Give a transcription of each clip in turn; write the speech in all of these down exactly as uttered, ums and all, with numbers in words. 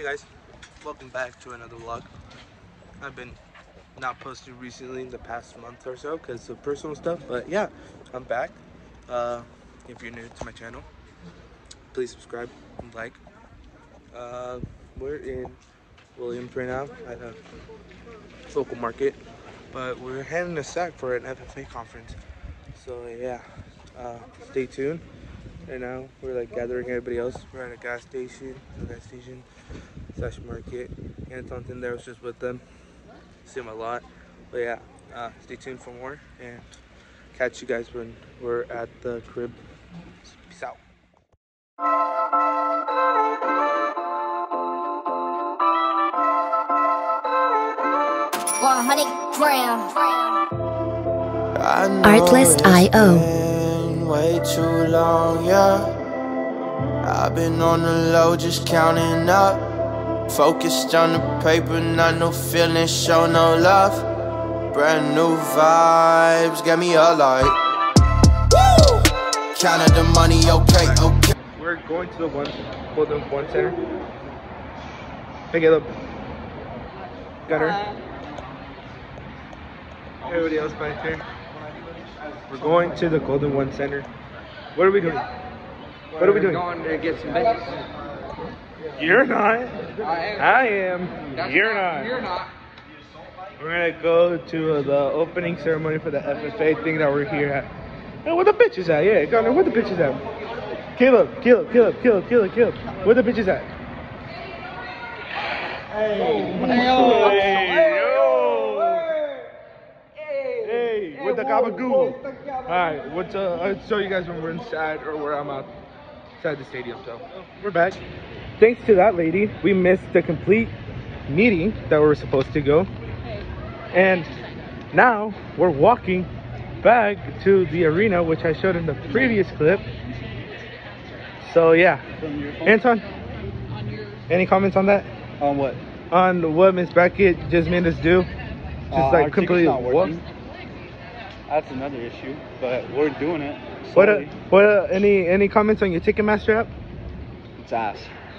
Hey guys, welcome back to another vlog. I've been not posting recently in the past month or so because of personal stuff, but yeah, I'm back. Uh, if you're new to my channel, please subscribe and like. Uh, we're in Williams right now at a local market, but we're heading to Sac for an F F A conference. So yeah, uh, stay tuned. Right now we're like gathering everybody else. We're at a gas station, a gas station slash market. Anton's in there. I was just with them. See him a lot. But yeah, uh, stay tuned for more and catch you guys when we're at the crib. Peace out. one hundred grams. Artlist I O. Way too long, yeah. I've been on the low, just counting up. Focused on the paper, not no feelings, show no love. Brand new vibes, get me a light. Woo! Counted the money, okay, okay. We're going to the one, well, the one center. Hey, Caleb. Gunner. Uh, Everybody else back here. We're going to the Golden One Center. What are we doing? What are we doing? We're going to get some business. You're not. I am. I am. That's You're not, not. You're not. We're gonna go to uh, the opening ceremony for the F F A thing that we're here at. Hey, where the bitches at? Yeah, Gunner, where the bitches at? Caleb, Caleb, Caleb, Caleb, Caleb, Caleb. Where the bitches at? Hey. Hey. Oh. Hey. With the gabagoo. Alright, what's uh I'll show you guys when we're inside or where I'm outside the stadium. So we're back. Thanks to that lady, we missed the complete meeting that we were supposed to go. And now we're walking back to the arena, which I showed in the previous clip. So yeah. Anton, any comments on that? On what? On what Miss Brackett just made us do? Just uh, like completely walk. That's another issue, but we're doing it. What? Uh, what? Uh, any any comments on your Ticketmaster app? It's ass.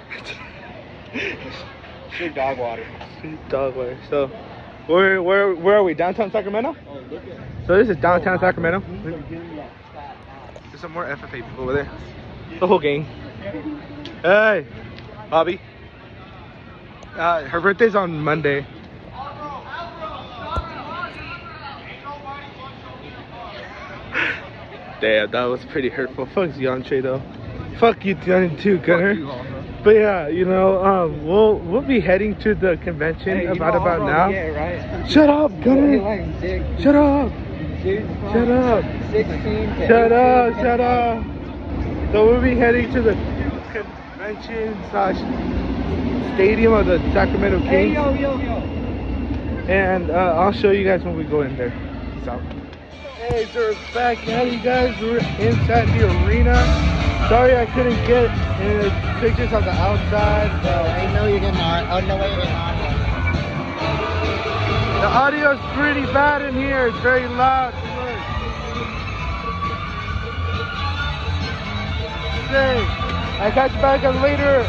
Straight dog water. Dog water. So, where where where are we? Downtown Sacramento? Oh, look at. So this is downtown Sacramento. There's some more F F A people over there. The whole gang. Hey, Bobby. Uh, her birthday's on Monday. Damn, that was pretty hurtful. Fuck Deontre though. Fuck you too, Gunner. But yeah, you know, um, we'll we'll be heading to the convention hey, about about now. Yeah, right. Shut up, Gunner. Shut up. Shut up. Shut up. Shut up. So we'll be heading to the convention slash stadium of the Sacramento Kings. Hey, yo, yo, yo. And uh, I'll show you guys when we go in there. Peace out. Hey, so we're back at you guys. We're inside the arena. Sorry I couldn't get any pictures on the outside. But I know you're getting on. Oh, no way you're getting on. The audio is pretty bad in here. It's very loud. Say, I'll catch you back on later.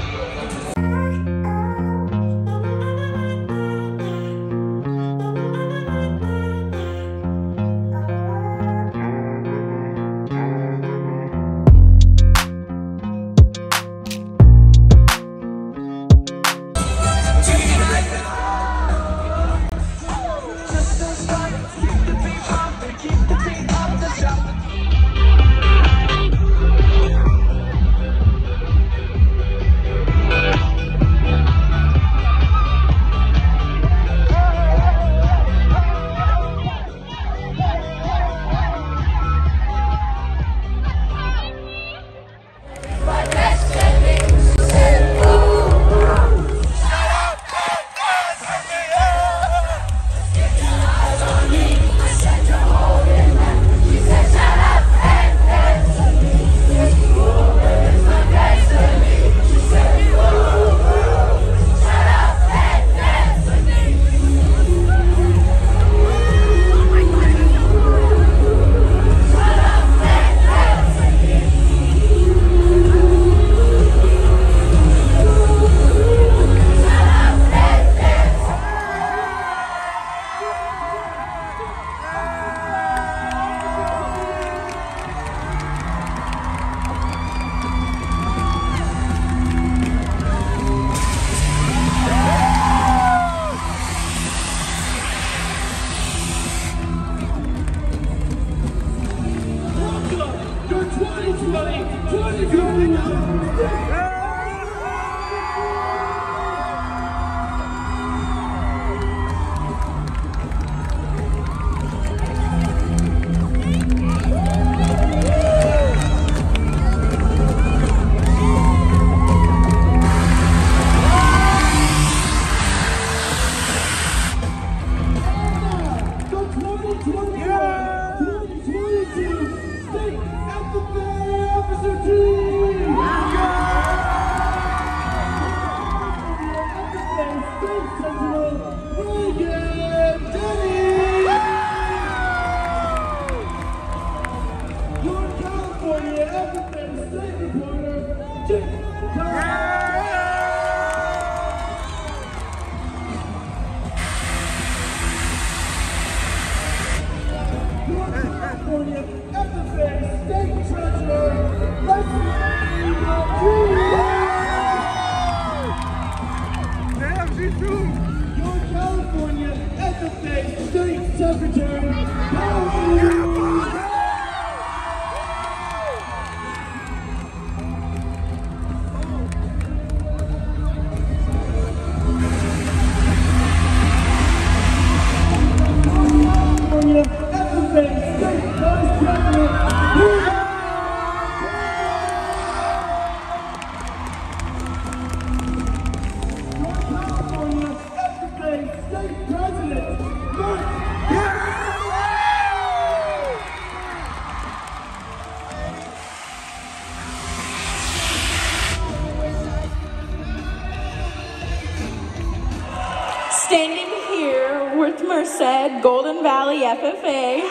Standing here with Merced, Golden Valley F F A,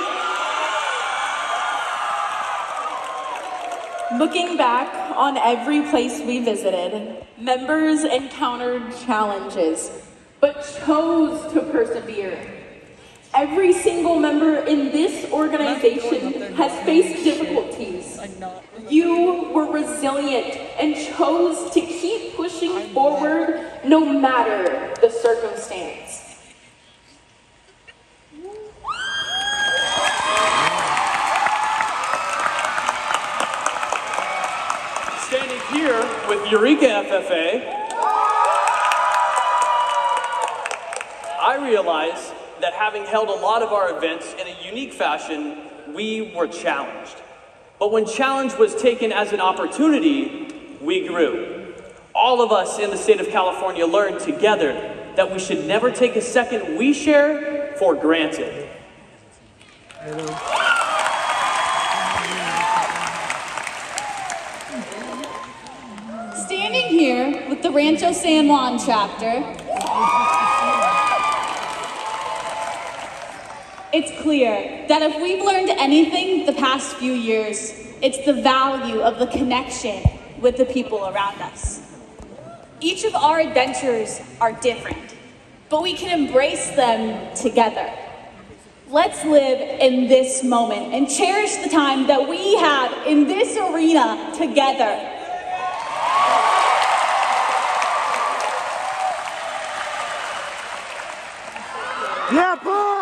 looking back on every place we visited, members encountered challenges, but chose to persevere. Every single member in this organization has faced difficulties. You were resilient and chose to keep pushing forward no matter the circumstance. Standing here with Eureka F F A, I realize that having held a lot of our events in a unique fashion, we were challenged. But when challenge was taken as an opportunity, we grew. All of us in the state of California learned together that we should never take a second we share for granted. Standing here with the Rancho San Juan chapter, it's clear that if we've learned anything the past few years, it's the value of the connection with the people around us. Each of our adventures are different, but we can embrace them together. Let's live in this moment and cherish the time that we have in this arena together. Yeah, boy!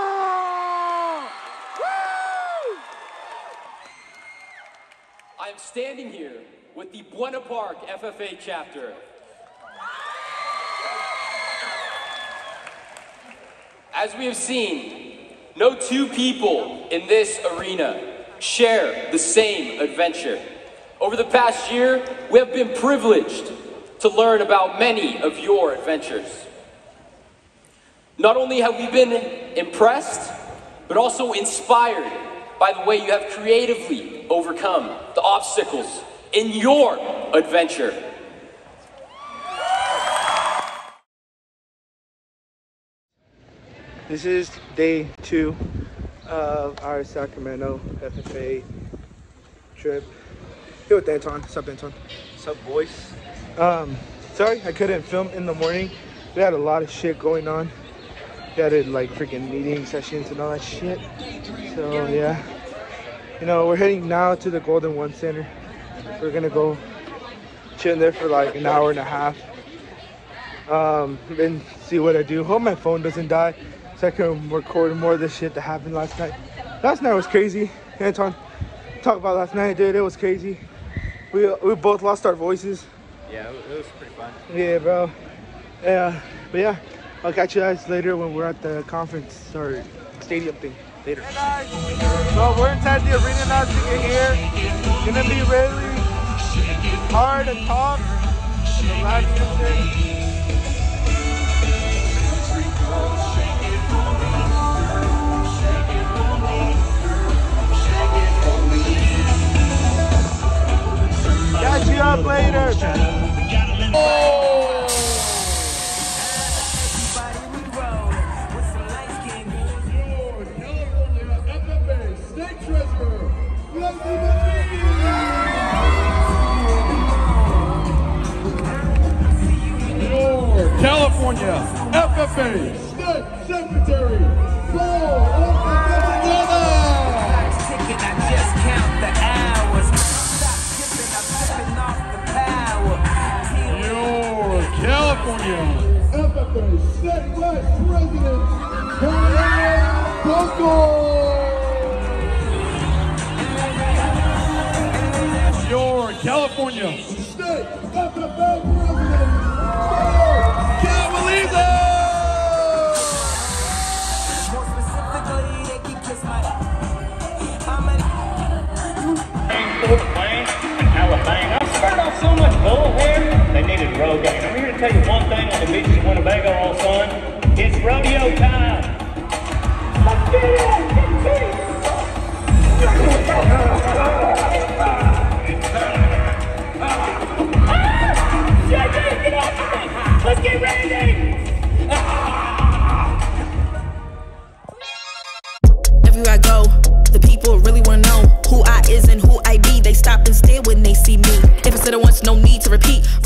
I'm standing here with the Buena Park F F A chapter. As we have seen, no two people in this arena share the same adventure. Over the past year, we have been privileged to learn about many of your adventures. Not only have we been impressed, but also inspired by the way you have creatively overcome the obstacles in your adventure. This is day two of our Sacramento F F A trip. Here with Anton. What's up, Anton? What's up, boys? Um, sorry I couldn't film in the morning. We had a lot of shit going on. We had like freaking meeting sessions and all that shit. So yeah, you know, we're heading now to the Golden One Center. We're gonna go chill in there for like an hour and a half. Um, and see what I do. Hope my phone doesn't die, so I can record more of this shit that happened last night. Last night was crazy. Anton, talk about last night, dude. It was crazy. We we both lost our voices. Yeah, it was pretty fun. Yeah, bro. Yeah, but yeah, I'll catch you guys later when we're at the conference or stadium thing. Later. Hey guys, so we're inside the arena now to get here. It's gonna be really hard to talk. The last picture. Catch you up later. Oh! F F A State Treasurer, your California F F A State Secretary, Paul I just count the hours. Stop tipping, I'm sipping off the power. Your California F F A State Vice President, Kyle Buckle. Your California State F F A President, can't believe that! More specifically, they can kiss my. I started off so much bull here, they needed Rogaine. I'm here to tell you one thing on the beaches of Winnebago, all son. It's rodeo time. Let's get it! Get off! Let's get ready! Everywhere I go, the people really wanna know who I is and who I be. They stop and stare when they see me. If I said it once, no need to repeat.